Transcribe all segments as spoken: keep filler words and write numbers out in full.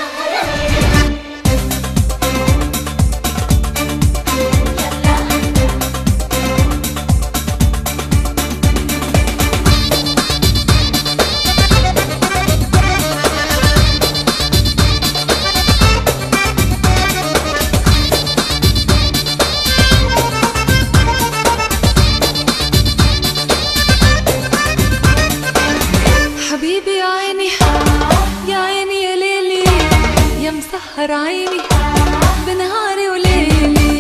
حبيبي يا عيني يا عيني يا ليلي يا مسهر عيني بنهاري وليلي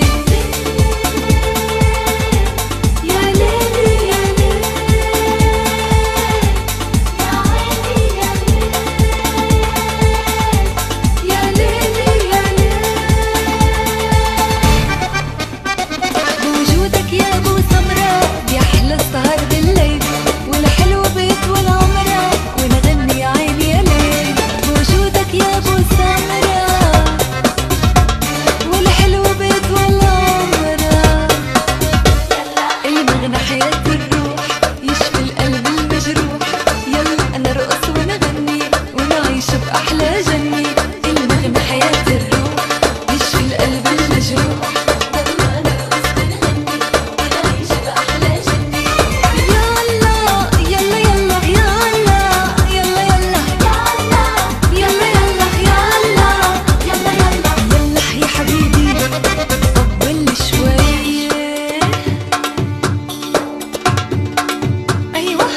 يا ليلي يا ليلي يا عيني يا ليلي يا ليلي يا ليلي بوجودك يا ابو سمراء بيحلى السهر بالليل والحلو بيطول عمره ونغني يا عيني يا ليل بوجودك يا ابو سمراء والحلو بيطول عمره المغنى حياة الروح يشفي القلب المجروح يلا انا ارقص ونغني ونعيش باحلى جنة المغنى حياة الروح يشفي القلب المجروح يلا انا ارقص ونغني ونعيش باحلى جنة يلا يلا يلا يلا يلا يلا يلا يلا يلا يلا يلا يلا يا حبيبي طول شوية أيوة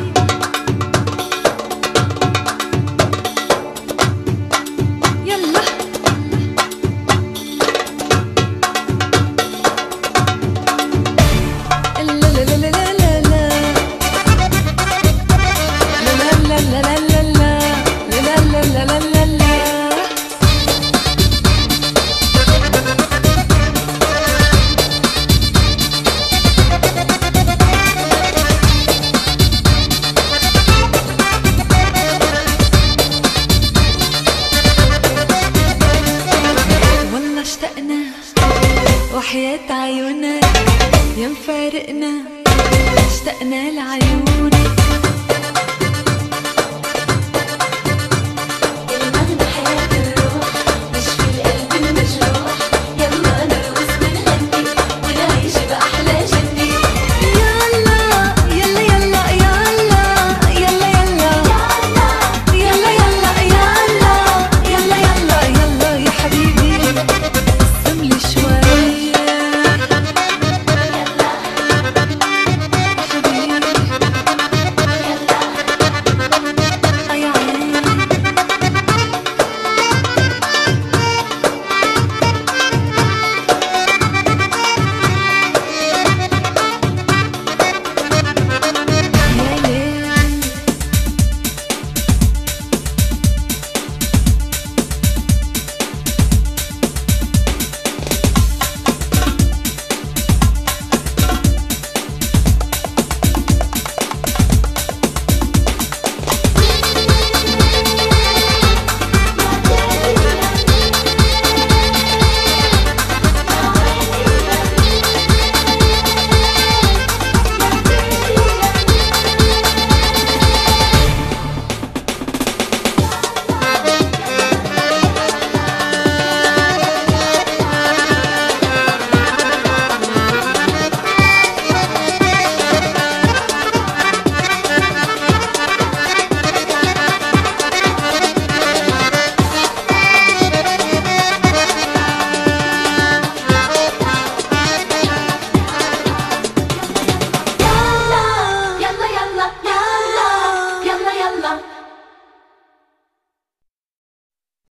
يلا لا لا لا لا لا لا لا لا لا لا لا لا لا لا لا والله اشتقنا وحياة عيونك يا مفارقنا اشتقنا لعيونك